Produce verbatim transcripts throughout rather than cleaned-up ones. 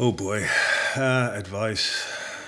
Oh boy, uh, advice.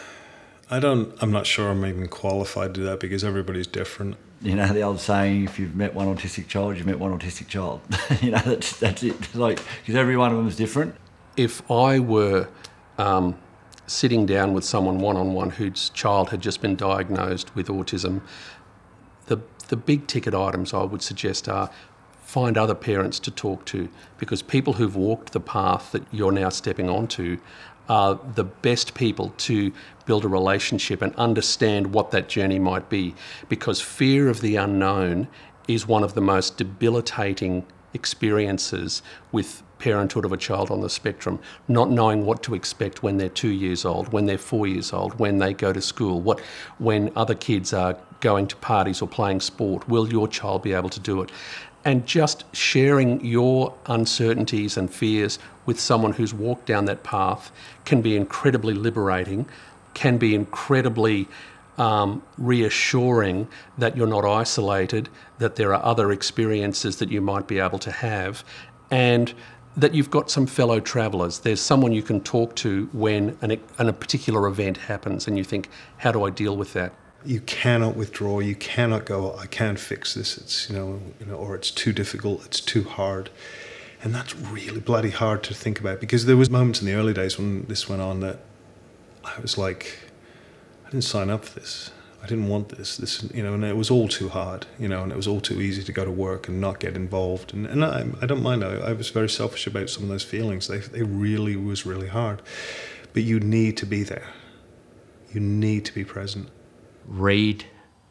I don't, I'm not sure I'm even qualified to do that because everybody's different. You know, the old saying, if you've met one autistic child, you've met one autistic child. You know, that's, that's it. Like, because every one of them is different. If I were um, sitting down with someone one-on-one whose child had just been diagnosed with autism, the, the big ticket items I would suggest are find other parents to talk to, because people who've walked the path that you're now stepping onto are the best people to build a relationship and understand what that journey might be, because fear of the unknown is one of the most debilitating experiences with parenthood of a child on the spectrum. Not knowing what to expect when they're two years old, when they're four years old, when they go to school, what, when other kids are going to parties or playing sport, will your child be able to do it? And just sharing your uncertainties and fears with someone who's walked down that path can be incredibly liberating, can be incredibly um, reassuring that you're not isolated, that there are other experiences that you might be able to have, and that you've got some fellow travellers. There's someone you can talk to when an, an, a particular event happens and you think, how do I deal with that? You cannot withdraw. You cannot go, I can't fix this. It's, you know, you know, or it's too difficult. It's too hard. And that's really bloody hard to think about, because there was moments in the early days when this went on that I was like, I didn't sign up for this. I didn't want this. This, you know, and it was all too hard, you know, and it was all too easy to go to work and not get involved. And, and I, I don't mind. I, I was very selfish about some of those feelings. They, they really was really hard. But you need to be there. You need to be present. Read,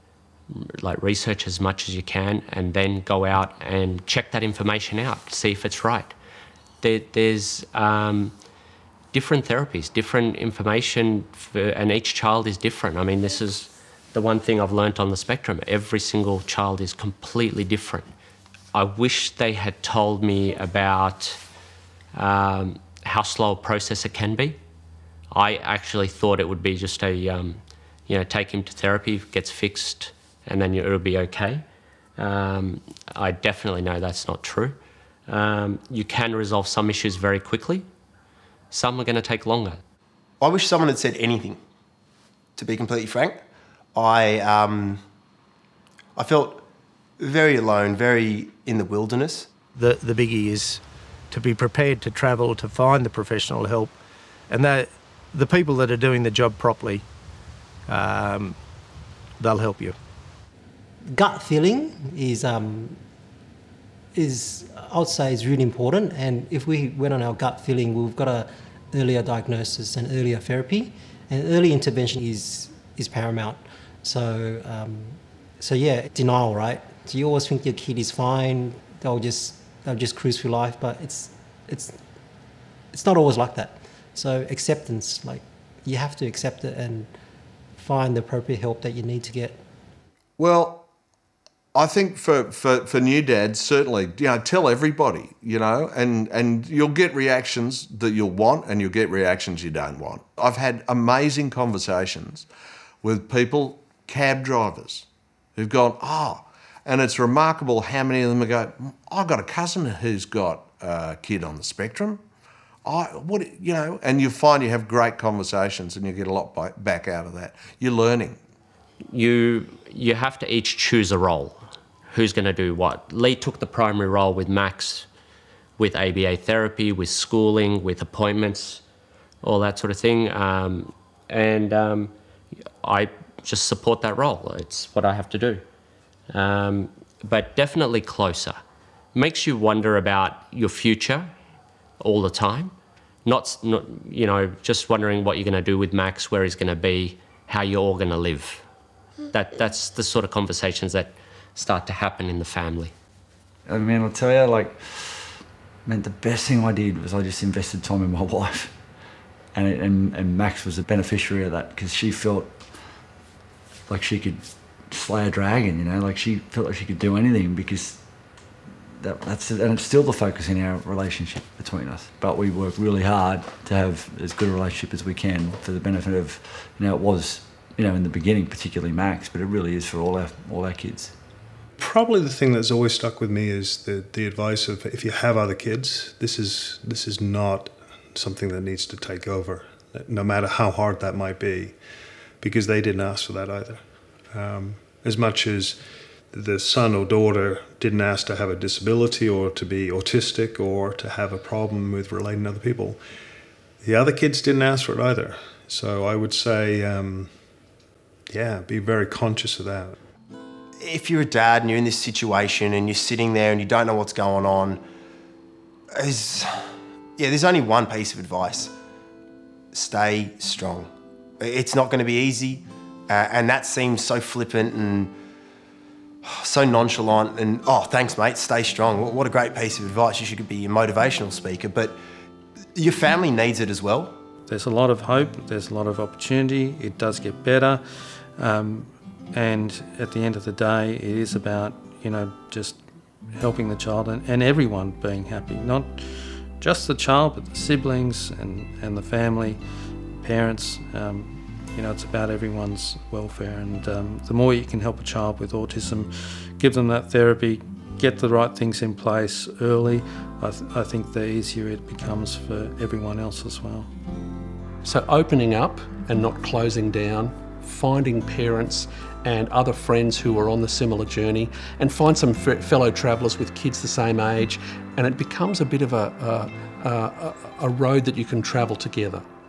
like research as much as you can, and then go out and check that information out, see if it's right. There, there's um, different therapies, different information, for, and each child is different. I mean, this is the one thing I've learnt on the spectrum. Every single child is completely different. I wish they had told me about um, how slow a process it can be. I actually thought it would be just a um, you know, take him to therapy, gets fixed, and then it'll be okay. Um, I definitely know that's not true. Um, you can resolve some issues very quickly. Some are going to take longer. I wish someone had said anything, to be completely frank. I, um, I felt very alone, very in the wilderness. The, the biggie is to be prepared to travel, to find the professional help, and that the people that are doing the job properly, Um, they'll help you. Gut feeling is, um, is I would say, is really important. And if we went on our gut feeling, we've got a earlier diagnosis and earlier therapy, and early intervention is is paramount. So, um, so yeah, denial, right? So you always think your kid is fine; they'll just they'll just cruise through life, but it's it's it's not always like that. So acceptance, like you have to accept it and find the appropriate help that you need to get. Well, I think for, for, for new dads, certainly, you know, tell everybody, you know, and, and you'll get reactions that you'll want and you'll get reactions you don't want. I've had amazing conversations with people, cab drivers, who've gone, oh, and it's remarkable how many of them go, I've got a cousin who's got a kid on the spectrum. I, what, you know, and you find you have great conversations and you get a lot by, back out of that. You're learning. You, you have to each choose a role. Who's going to do what? Lee took the primary role with Max, with A B A therapy, with schooling, with appointments, all that sort of thing. Um, and um, I just support that role. It's what I have to do. Um, but definitely closer. Makes you wonder about your future all the time, not, not, you know, just wondering what you're going to do with Max, where he's going to be, how you're all going to live. That, that's the sort of conversations that start to happen in the family. I mean, I'll tell you, like, man, the best thing I did was I just invested time in my wife. And, it, and, and Max was a beneficiary of that, because she felt like she could slay a dragon, you know, like she felt like she could do anything, because That, that's and it's still the focus in our relationship between us. But we work really hard to have as good a relationship as we can for the benefit of, you know, it was, you know, in the beginning, particularly Max, but it really is for all our all our kids. Probably the thing that's always stuck with me is the the advice of, if you have other kids, this is this is not something that needs to take over, no matter how hard that might be, because they didn't ask for that either. Um, as much as the son or daughter didn't ask to have a disability or to be autistic or to have a problem with relating to other people, the other kids didn't ask for it either. So I would say, um, yeah, be very conscious of that. If you're a dad and you're in this situation and you're sitting there and you don't know what's going on, is, yeah, there's only one piece of advice. Stay strong. It's not going to be easy, uh, and that seems so flippant and so nonchalant and, oh, thanks, mate, stay strong. What a great piece of advice. You should be a motivational speaker, but your family needs it as well. There's a lot of hope, there's a lot of opportunity, it does get better, um, and at the end of the day, it is about, you know, just helping the child and, and everyone being happy, not just the child, but the siblings and, and the family, parents. Um, you know, it's about everyone's welfare, and um, the more you can help a child with autism, give them that therapy, get the right things in place early, I, th I think the easier it becomes for everyone else as well. So opening up and not closing down, finding parents and other friends who are on the similar journey, and find some fellow travellers with kids the same age, and it becomes a bit of a, a, a, a road that you can travel together.